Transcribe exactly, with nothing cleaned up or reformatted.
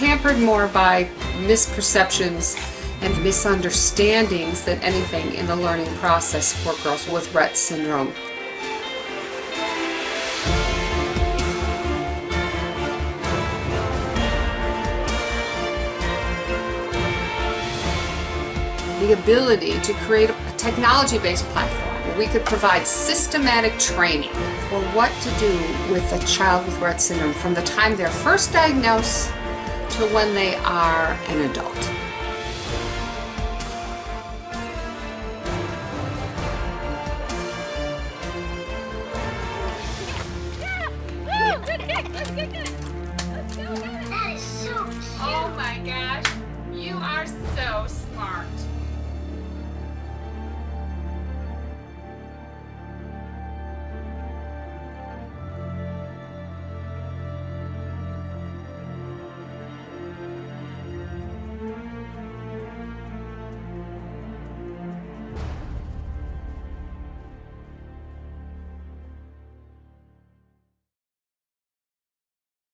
hampered more by misperceptions and misunderstandings than anything in the learning process for girls with Rett syndrome. The ability to create a technology-based platform where we could provide systematic training for what to do with a child with Rett syndrome from the time they're first diagnosed to when they are an adult. Yeah! Woo! Good kick! Good, good, good.